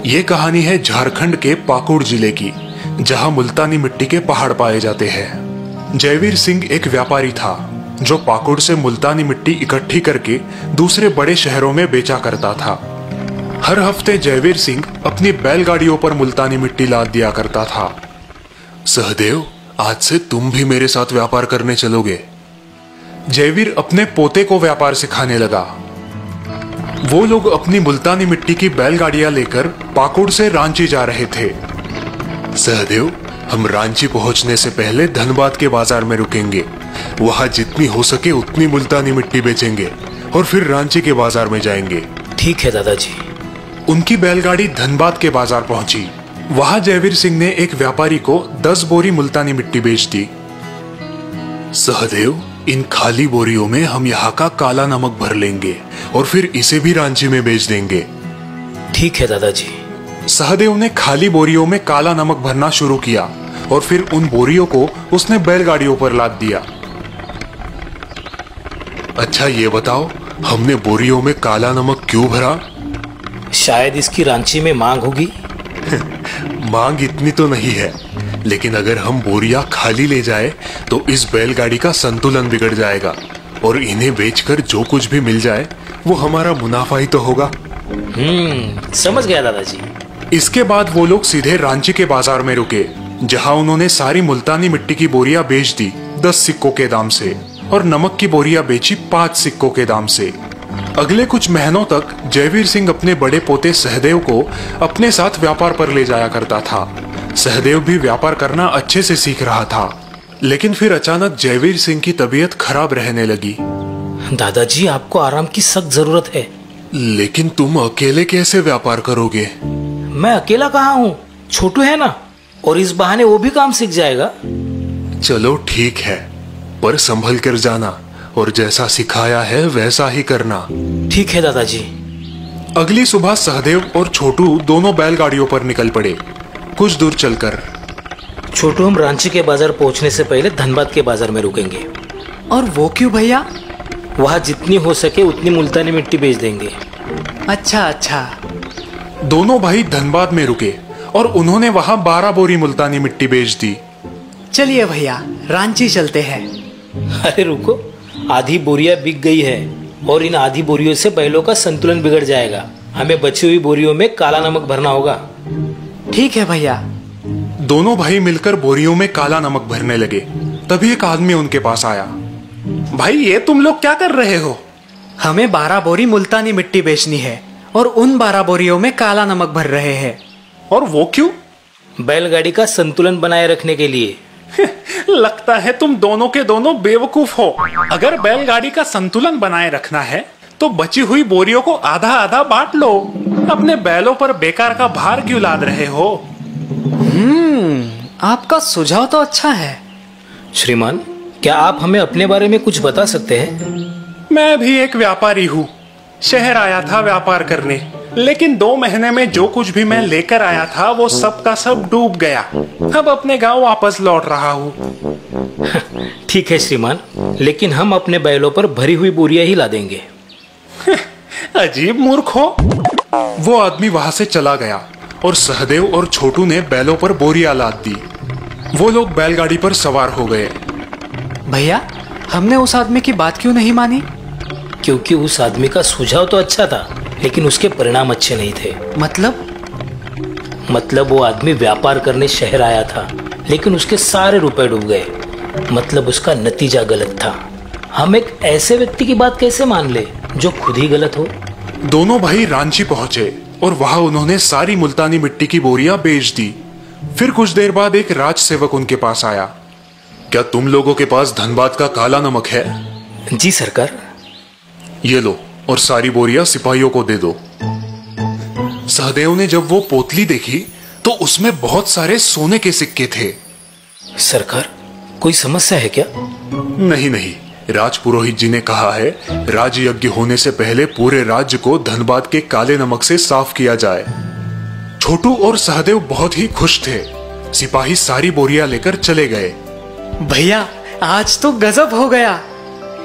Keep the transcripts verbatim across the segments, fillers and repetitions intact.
ये कहानी है झारखंड के पाकुड़ जिले की, जहां मुल्तानी मिट्टी के पहाड़ पाए जाते हैं। जयवीर सिंह एक व्यापारी था जो पाकुड़ से मुल्तानी मिट्टी इकट्ठी करके दूसरे बड़े शहरों में बेचा करता था। हर हफ्ते जयवीर सिंह अपनी बैलगाड़ियों पर मुल्तानी मिट्टी लाद दिया करता था। सहदेव, आज से तुम भी मेरे साथ व्यापार करने चलोगे। जयवीर अपने पोते को व्यापार सिखाने लगा। वो लोग अपनी मुल्तानी मिट्टी की बैलगाड़ियां लेकर पाकुड़ से रांची जा रहे थे। सहदेव, हम रांची पहुंचने से पहले धनबाद के बाजार में रुकेंगे। वहां जितनी हो सके उतनी मुल्तानी मिट्टी बेचेंगे और फिर रांची के बाजार में जाएंगे। ठीक है दादाजी। उनकी बैलगाड़ी धनबाद के बाजार पहुंची। वहां जयवीर सिंह ने एक व्यापारी को दस बोरी मुल्तानी मिट्टी बेच दी। सहदेव, इन खाली बोरियों में हम यहाँ का काला नमक भर लेंगे और फिर इसे भी रांची में बेच देंगे। ठीक है दादाजी। सहदेव ने खाली बोरियों में काला नमक भरना शुरू किया और फिर उन बोरियों को उसने बैलगाड़ियों पर लाद दिया। अच्छा ये बताओ, हमने बोरियों में काला नमक क्यों भरा? शायद इसकी रांची में मांग होगी। मांग इतनी तो नहीं है, लेकिन अगर हम बोरियां खाली ले जाए तो इस बैलगाड़ी का संतुलन बिगड़ जाएगा और इन्हें बेचकर जो कुछ भी मिल जाए वो हमारा मुनाफा ही तो होगा। हम्म, समझ गया दादाजी। इसके बाद वो लोग सीधे रांची के बाजार में रुके, जहां उन्होंने सारी मुल्तानी मिट्टी की बोरियां बेच दी दस सिक्कों के दाम से और नमक की बोरियां बेची पांच सिक्कों के दाम से। अगले कुछ महीनों तक जयवीर सिंह अपने बड़े पोते सहदेव को अपने साथ व्यापार पर ले जाया करता था। सहदेव भी व्यापार करना अच्छे से सीख रहा था, लेकिन फिर अचानक जयवीर सिंह की तबीयत खराब रहने लगी। दादाजी, आपको आराम की सख्त जरूरत है। लेकिन तुम अकेले कैसे व्यापार करोगे? मैं अकेला कहाँ हूँ, छोटू है ना, और इस बहाने वो भी काम सीख जाएगा। चलो ठीक है, पर संभल कर जाना और जैसा सिखाया है वैसा ही करना। ठीक है दादाजी। अगली सुबह सहदेव और छोटू दोनों बैलगाड़ियों पर निकल पड़े। कुछ दूर चलकर छोटू, हम रांची के बाजार पहुंचने से पहले धनबाद के बाजार में रुकेंगे। और वो क्यों भैया? वहाँ जितनी हो सके उतनी मुल्तानी मिट्टी बेच देंगे। अच्छा अच्छा। दोनों भाई धनबाद में रुके और उन्होंने वहाँ बारह बोरी मुल्तानी मिट्टी बेच दी। चलिए भैया, रांची चलते हैं। अरे रुको, आधी बोरियां बिक गई है और इन आधी बोरियों से बैलों का संतुलन बिगड़ जाएगा। हमें बची हुई बोरियों में काला नमक भरना होगा। ठीक है भैया। दोनों भाई मिलकर बोरियों में काला नमक भरने लगे। तभी एक आदमी उनके पास आया। भाई, ये तुम लोग क्या कर रहे हो? हमें बारह बोरी मुल्तानी मिट्टी बेचनी है और उन बारह बोरियों में काला नमक भर रहे हैं। और वो क्यों? बैलगाड़ी का संतुलन बनाए रखने के लिए। लगता है तुम दोनों के दोनों बेवकूफ हो। अगर बैलगाड़ी का संतुलन बनाए रखना है तो बची हुई बोरियों को आधा आधा बांट लो। अपने बैलों पर बेकार का भार क्यों लाद रहे हो? हम्म, आपका सुझाव तो अच्छा है। श्रीमान, क्या आप हमें अपने बारे में कुछ बता सकते हैं? मैं भी एक व्यापारी हूँ। शहर आया था व्यापार करने, लेकिन दो महीने में जो कुछ भी मैं लेकर आया था वो सब का सब डूब गया। अब अपने गांव वापस लौट रहा हूँ। ठीक है श्रीमान, लेकिन हम अपने बैलों पर भरी हुई बोरियां ही ला देंगे। अजीब मूर्ख हो। वो आदमी वहां से चला गया और सहदेव और छोटू ने बैलों पर बोरियां लाद दी। वो लोग बैलगाड़ी पर सवार हो गए। भैया, हमने उस आदमी की बात क्यों नहीं मानी? क्योंकि उस आदमी का सुझाव तो अच्छा था, लेकिन उसके परिणाम अच्छे नहीं थे। मतलब? मतलब वो आदमी व्यापार करने शहर आया था, लेकिन उसके सारे रुपए डूब गए। मतलब उसका नतीजा गलत था। हम एक ऐसे व्यक्ति की बात कैसे मान ले जो खुद ही गलत हो? दोनों भाई रांची पहुंचे और वहां उन्होंने सारी मुल्तानी मिट्टी की बोरियां बेच दी। फिर कुछ देर बाद एक राज सेवक उनके पास आया। क्या तुम लोगों के पास धनबाद का काला नमक है? जी सरकार। ये लो और सारी बोरियां सिपाहियों को दे दो। सहदेव ने जब वो पोतली देखी तो उसमें बहुत सारे सोने के सिक्के थे। सरकार, कोई समस्या है क्या? नहीं नहीं, राज पुरोहित जी ने कहा है राज यज्ञ होने से पहले पूरे राज्य को धनबाद के काले नमक से साफ किया जाए। छोटू और सहदेव बहुत ही खुश थे। सिपाही सारी बोरियां लेकर चले गए। भैया, आज तो गजब हो गया।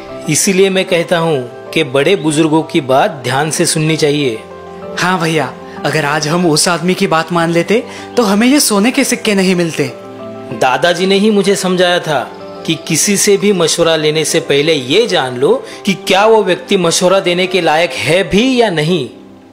इसीलिए मैं कहता हूँ कि बड़े बुजुर्गों की बात ध्यान से सुननी चाहिए। हाँ भैया, अगर आज हम उस आदमी की बात मान लेते तो हमें ये सोने के सिक्के नहीं मिलते। दादाजी ने ही मुझे समझाया था कि किसी से भी मशवरा लेने से पहले ये जान लो कि क्या वो व्यक्ति मशवरा देने के लायक है भी या नहीं।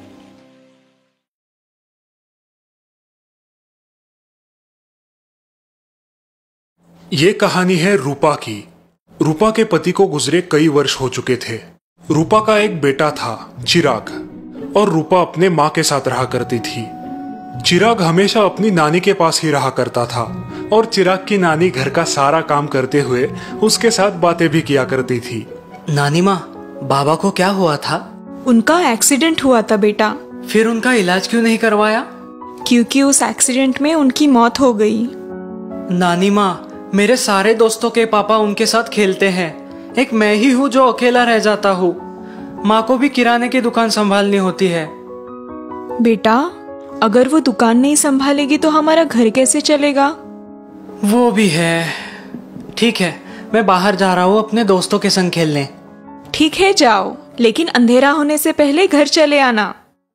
ये कहानी है रूपा की। रूपा के पति को गुजरे कई वर्ष हो चुके थे। रूपा का एक बेटा था, चिराग, और रूपा अपने माँ के साथ रहा करती थी। चिराग हमेशा अपनी नानी के पास ही रहा करता था और चिराग की नानी घर का सारा काम करते हुए उसके साथ बातें भी किया करती थी। नानी माँ, बाबा को क्या हुआ था? उनका एक्सीडेंट हुआ था बेटा। फिर उनका इलाज क्यों नहीं करवाया? क्योंकि उस एक्सीडेंट में उनकी मौत हो गई। नानी माँ, मेरे सारे दोस्तों के पापा उनके साथ खेलते हैं, एक मैं ही हूँ जो अकेला रह जाता हूँ। माँ को भी किराने की दुकान संभालनी होती है। बेटा, अगर वो दुकान नहीं संभालेगी तो हमारा घर कैसे चलेगा? वो भी है। ठीक है, मैं बाहर जा रहा हूँ अपने दोस्तों के संग खेलने। ठीक है, जाओ, लेकिन अंधेरा होने से पहले घर चले आना।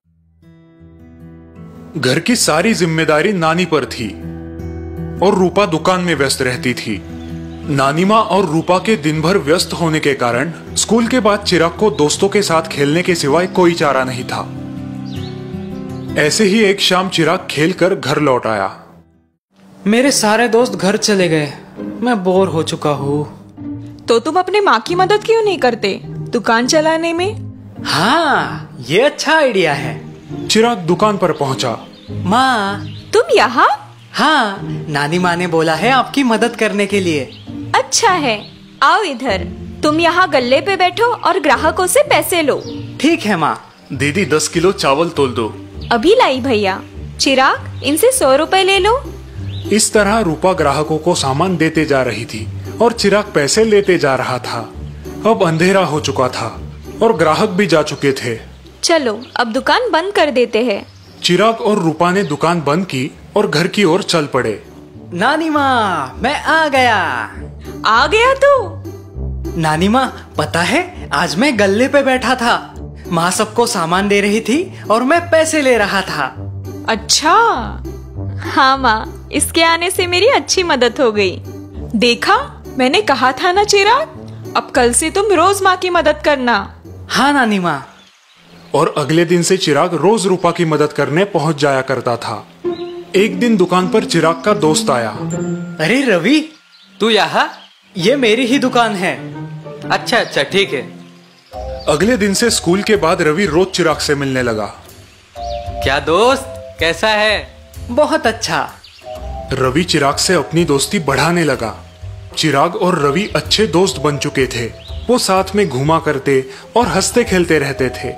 घर की सारी जिम्मेदारी नानी पर थी और रूपा दुकान में व्यस्त रहती थी। नानी माँ और रूपा के दिन भर व्यस्त होने के कारण स्कूल के बाद चिराग को दोस्तों के साथ खेलने के सिवाय कोई चारा नहीं था। ऐसे ही एक शाम चिराग खेलकर घर लौट आया। मेरे सारे दोस्त घर चले गए, मैं बोर हो चुका हूँ। तो तुम अपने माँ की मदद क्यों नहीं करते दुकान चलाने में? हाँ, ये अच्छा आइडिया है। चिराग दुकान पर पहुंचा। माँ, तुम यहाँ? हाँ, नानी माँ ने बोला है आपकी मदद करने के लिए। अच्छा है, आओ इधर। तुम यहाँ गल्ले पे बैठो और ग्राहकों से पैसे लो। ठीक है माँ। दीदी, दस किलो चावल तोल दो। अभी लाई भैया। चिराग, इनसे सौ रुपए ले लो। इस तरह रूपा ग्राहकों को सामान देते जा रही थी और चिराग पैसे लेते जा रहा था। अब अंधेरा हो चुका था और ग्राहक भी जा चुके थे। चलो अब दुकान बंद कर देते हैं। चिराग और रूपा ने दुकान बंद की और घर की ओर चल पड़े। नानी माँ, मैं आ गया। आ गया तू? नानी माँ, पता है आज मैं गल्ले पे बैठा था। माँ सबको सामान दे रही थी और मैं पैसे ले रहा था। अच्छा। हाँ माँ, इसके आने से मेरी अच्छी मदद हो गई। देखा, मैंने कहा था ना चिराग, अब कल से तुम रोज माँ की मदद करना। हाँ नानी माँ। और अगले दिन से चिराग रोज रूपा की मदद करने पहुंच जाया करता था। एक दिन दुकान पर चिराग का दोस्त आया। अरे रवि, तू यहाँ? ये मेरी ही दुकान है। अच्छा अच्छा, ठीक है। अगले दिन से स्कूल के बाद रवि रोज चिराग से मिलने लगा। क्या दोस्त, कैसा है? बहुत अच्छा। रवि चिराग से अपनी दोस्ती बढ़ाने लगा। चिराग और रवि अच्छे दोस्त बन चुके थे। वो साथ में घूमा करते और हंसते खेलते रहते थे।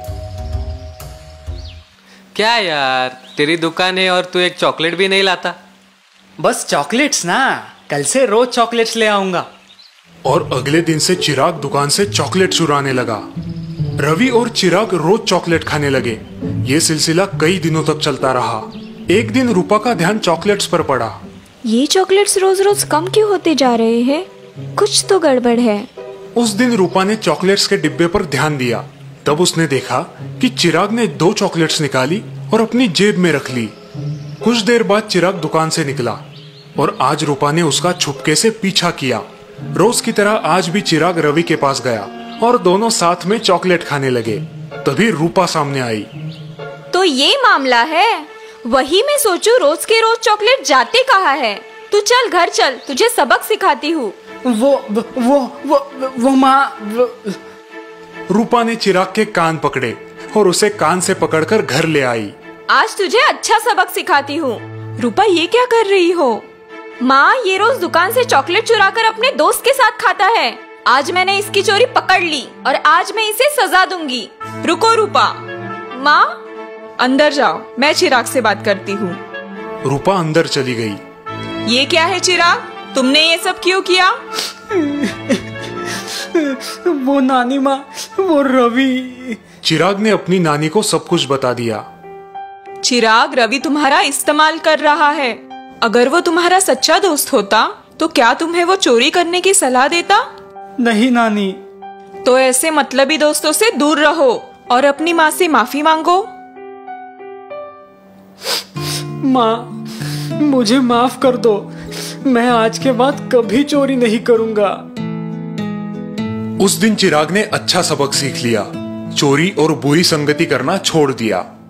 क्या यार, तेरी दुकान है और तू एक चॉकलेट भी नहीं लाता? बस चॉकलेट्स ना, कल से रोज चॉकलेट्स ले आऊंगा। और अगले दिन से चिराग दुकान से चॉकलेट चुराने लगा। रवि और चिराग रोज चॉकलेट खाने लगे। ये सिलसिला कई दिनों तक चलता रहा। एक दिन रूपा का ध्यान चॉकलेट्स पर पड़ा। ये चॉकलेट्स रोज रोज कम क्यों होते जा रहे हैं? कुछ तो गड़बड़ है। उस दिन रूपा ने चॉकलेट्स के डिब्बे पर ध्यान दिया। तब उसने देखा कि चिराग ने दो चॉकलेट्स निकाली और अपनी जेब में रख ली। कुछ देर बाद चिराग दुकान से निकला और आज रूपा ने उसका छुपके से पीछा किया। रोज की तरह आज भी चिराग रवि के पास गया और दोनों साथ में चॉकलेट खाने लगे। तभी रूपा सामने आई। तो ये मामला है। वही मैं सोचूं, रोज के रोज चॉकलेट जाते कहाँ है? तू चल घर चल, तुझे सबक सिखाती हूँ। वो वो वो वो, वो माँ वो... रूपा ने चिराग के कान पकड़े और उसे कान से पकड़कर घर ले आई। आज तुझे अच्छा सबक सिखाती हूँ। रूपा, ये क्या कर रही हो? माँ, ये रोज दुकान से चॉकलेट चुराकर अपने दोस्त के साथ खाता है। आज मैंने इसकी चोरी पकड़ ली और आज मैं इसे सजा दूंगी। रुको रूपा। माँ, अंदर जाओ, मैं चिराग से बात करती हूँ। रूपा अंदर चली गई। ये क्या है चिराग, तुमने ये सब क्यों किया? वो नानी माँ, वो रवि। चिराग ने अपनी नानी को सब कुछ बता दिया। चिराग, रवि तुम्हारा इस्तेमाल कर रहा है। अगर वो तुम्हारा सच्चा दोस्त होता तो क्या तुम्हें वो चोरी करने की सलाह देता? नहीं नानी। तो ऐसे मतलबी दोस्तों से दूर रहो और अपनी माँ से माफी मांगो। माँ, मुझे माफ कर दो। मैं आज के बाद कभी चोरी नहीं करूंगा। उस दिन चिराग ने अच्छा सबक सीख लिया, चोरी और बुरी संगति करना छोड़ दिया।